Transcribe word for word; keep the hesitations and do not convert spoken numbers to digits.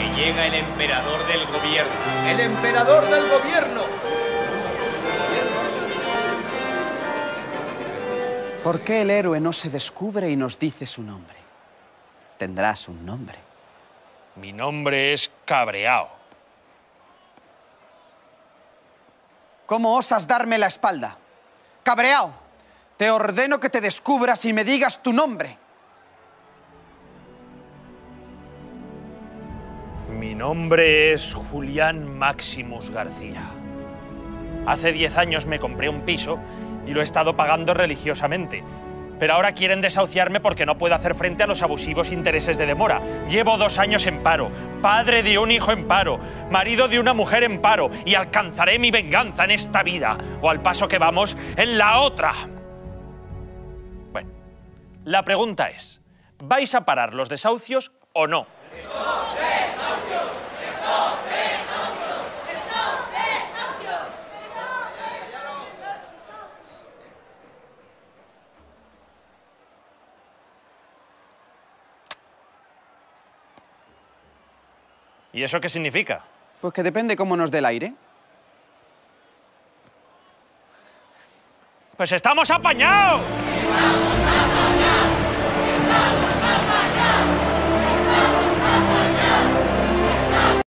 que llega el emperador del gobierno. ¡El emperador del gobierno! ¿Por qué el héroe no se descubre y nos dice su nombre? Tendrás un nombre. Mi nombre es Cabreao. ¿Cómo osas darme la espalda? Cabreao, te ordeno que te descubras y me digas tu nombre. Mi nombre es Julián Maximus García. Hace diez años me compré un piso y lo he estado pagando religiosamente. Pero ahora quieren desahuciarme porque no puedo hacer frente a los abusivos intereses de demora. Llevo dos años en paro, padre de un hijo en paro, marido de una mujer en paro, y alcanzaré mi venganza en esta vida, o al paso que vamos, en la otra. Bueno, la pregunta es, ¿vais a parar los desahucios o no? ¿Y eso qué significa? Pues que depende cómo nos dé el aire. ¡Pues estamos apañados!